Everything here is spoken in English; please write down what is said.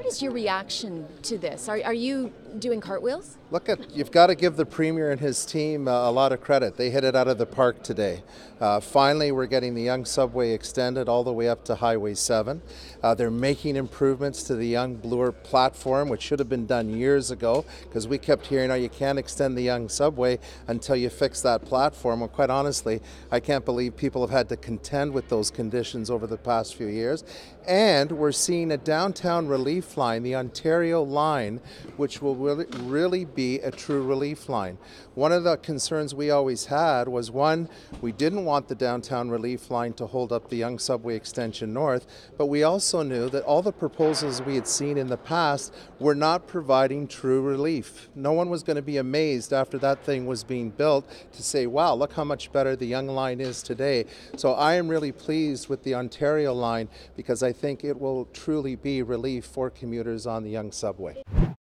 is your reaction to this? Are you doing cartwheels? You've got to give the Premier and his team a lot of credit. They hit it out of the park today. Finally, we're getting the Yonge subway extended all the way up to Highway 7. They're making improvements to the Yonge Bloor platform, which should have been done years ago, because we kept hearing, oh, you can't extend the Yonge subway until you fix that platform. Well, quite honestly, I can't believe people have had to contend with those conditions over the past few years. And we're seeing a downtown relief line, the Ontario line, which will really be a true relief line. One of the concerns we always had was, one, we didn't want the downtown relief line to hold up the Yonge subway extension north, but we also knew that all the proposals we had seen in the past were not providing true relief. No one was going to be amazed after that thing was being built to say, wow, look how much better the Yonge line is today. So I am really pleased with the Ontario line, because I think it will truly be relief for commuters on the Yonge subway.